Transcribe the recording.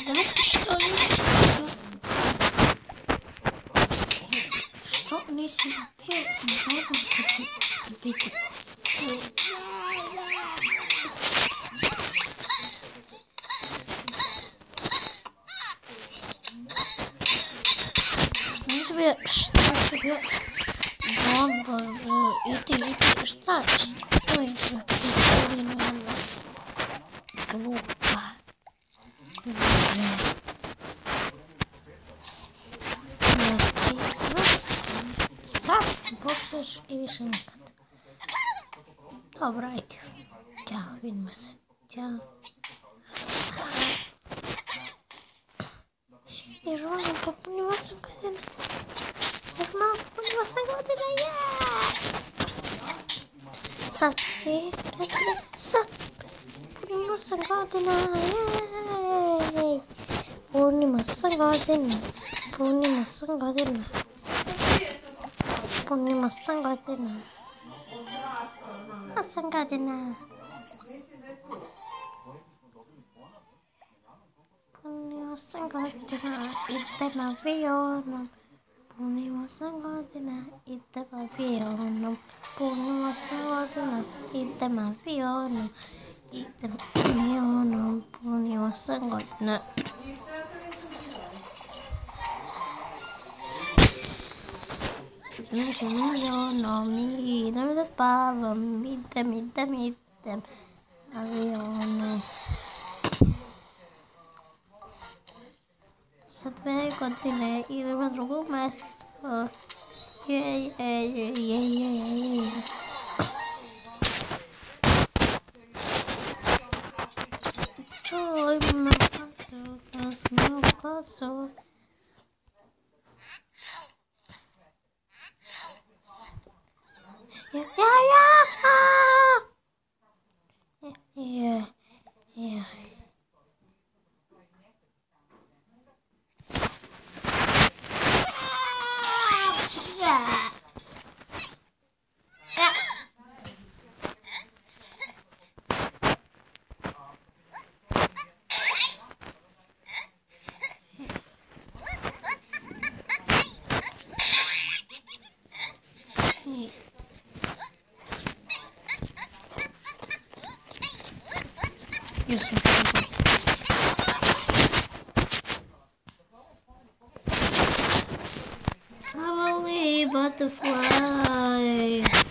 Что несет бить? Что себе бомба иди, что глупо. Сам будеш і вишенькати. Добре, йди. Він мисе. І жона попунівася година. Жона попунівася година. Сатри. Попунівася година. Попунівася година. No me spava, mittem, avevano. Sapere continue, io devo trovare un maestro. Ciao, mio caso. Yeah. Lovely butterfly.